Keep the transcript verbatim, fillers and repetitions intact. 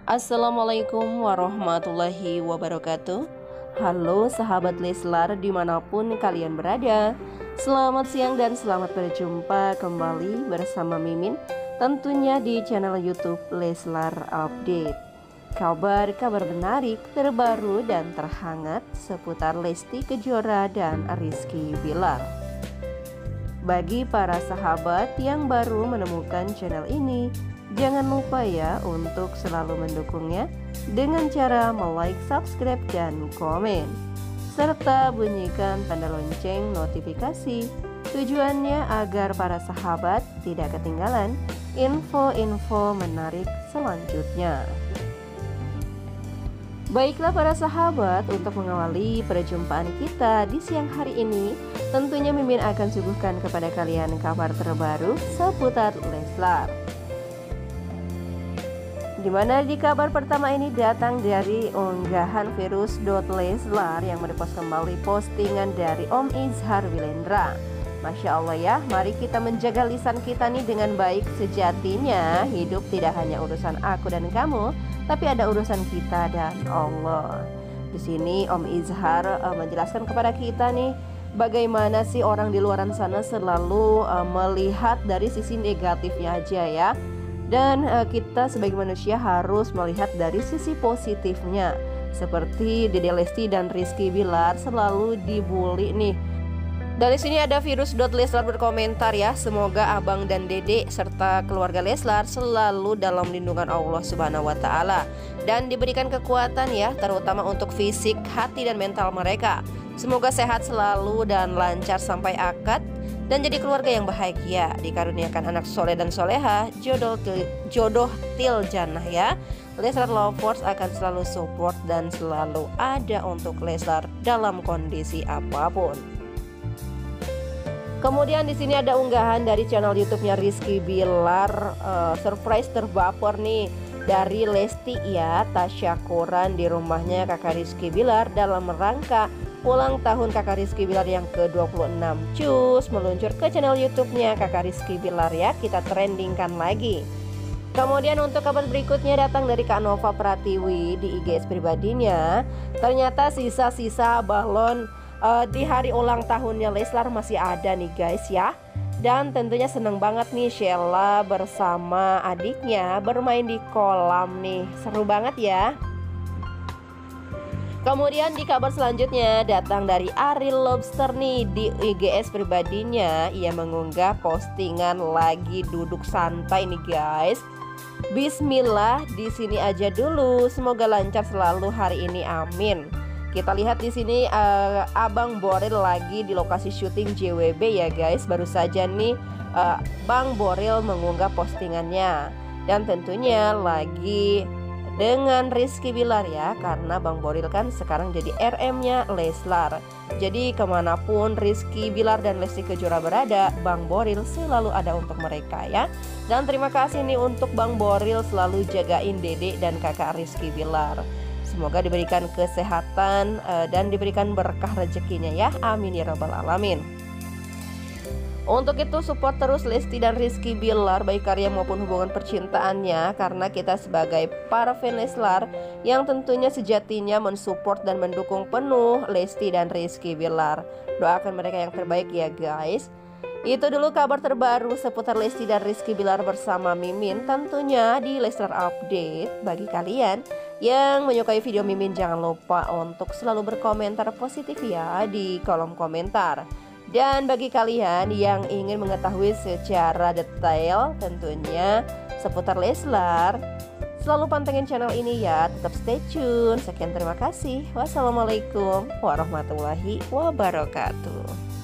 Assalamualaikum warahmatullahi wabarakatuh. Halo sahabat Leslar dimanapun kalian berada, selamat siang dan selamat berjumpa kembali bersama Mimin, tentunya di channel YouTube Leslar Update. Kabar-kabar menarik, terbaru dan terhangat seputar Lesti Kejora dan Rizky Bilar. Bagi para sahabat yang baru menemukan channel ini, jangan lupa ya untuk selalu mendukungnya dengan cara like, subscribe, dan komen, serta bunyikan tanda lonceng notifikasi. Tujuannya agar para sahabat tidak ketinggalan info-info menarik selanjutnya. Baiklah para sahabat, untuk mengawali perjumpaan kita di siang hari ini, tentunya Mimin akan suguhkan kepada kalian kabar terbaru seputar Leslar. Dimana di kabar pertama ini datang dari unggahan virus.leslar yang merepost kembali postingan dari Om Izhar Wilendra. Masya Allah ya, mari kita menjaga lisan kita nih dengan baik. Sejatinya hidup tidak hanya urusan aku dan kamu, tapi ada urusan kita dan Allah. Di sini Om Izhar uh, menjelaskan kepada kita nih, bagaimana sih orang di luar sana selalu uh, melihat dari sisi negatifnya aja ya. Dan uh, kita sebagai manusia harus melihat dari sisi positifnya. Seperti Dede Lesti dan Rizky Bilar selalu dibully nih. Dari sini ada virus.leslar berkomentar ya, semoga Abang dan Dede serta keluarga Leslar selalu dalam lindungan Allah Subhanahu wa taala dan diberikan kekuatan ya, terutama untuk fisik, hati dan mental mereka. Semoga sehat selalu dan lancar sampai akad dan jadi keluarga yang bahagia, dikaruniakan anak soleh dan soleha, jodoh til, jodoh til jannah ya. Leslar Lovers akan selalu support dan selalu ada untuk Leslar dalam kondisi apapun. Kemudian di sini ada unggahan dari channel YouTube-nya Rizky Bilar, uh, surprise terbaper nih dari Lesti ya, tasyakuran di rumahnya kakak Rizky Bilar dalam rangka ulang tahun kakak Rizky Bilar yang ke dua puluh enam. Cus meluncur ke channel YouTube-nya kakak Rizky Bilar ya, kita trendingkan lagi. Kemudian untuk kabar berikutnya datang dari Kak Nova Pratiwi di I G S pribadinya. Ternyata sisa-sisa balon uh, di hari ulang tahunnya Leslar masih ada nih guys ya. Dan tentunya seneng banget nih Sheila bersama adiknya bermain di kolam nih, seru banget ya. Kemudian di kabar selanjutnya datang dari Ariel Lobster nih di I G S pribadinya. Ia mengunggah postingan lagi duduk santai nih guys. Bismillah, di sini aja dulu. Semoga lancar selalu hari ini, amin. Kita lihat di sini uh, Abang Boril lagi di lokasi syuting J W B ya guys. Baru saja nih uh, Bang Boril mengunggah postingannya dan tentunya lagi dengan Rizky Bilar ya, karena Bang Boril kan sekarang jadi R M-nya Leslar. Jadi kemanapun Rizky Bilar dan Lesti Kejora berada, Bang Boril selalu ada untuk mereka ya. Dan terima kasih nih untuk Bang Boril selalu jagain Dede dan kakak Rizky Bilar. Semoga diberikan kesehatan uh, dan diberikan berkah rezekinya ya, amin ya rabbal alamin. Untuk itu support terus Lesti dan Rizky Bilar baik karya maupun hubungan percintaannya, karena kita sebagai para fan Leslar yang tentunya sejatinya mensupport dan mendukung penuh Lesti dan Rizky Bilar. Doakan mereka yang terbaik ya guys. Itu dulu kabar terbaru seputar Lesti dan Rizky Bilar bersama Mimin, tentunya di Leslar Update. Bagi kalian yang menyukai video Mimin, jangan lupa untuk selalu berkomentar positif ya di kolom komentar. Dan bagi kalian yang ingin mengetahui secara detail tentunya seputar Leslar, selalu pantengin channel ini ya, tetap stay tune. Sekian, terima kasih. Wassalamualaikum warahmatullahi wabarakatuh.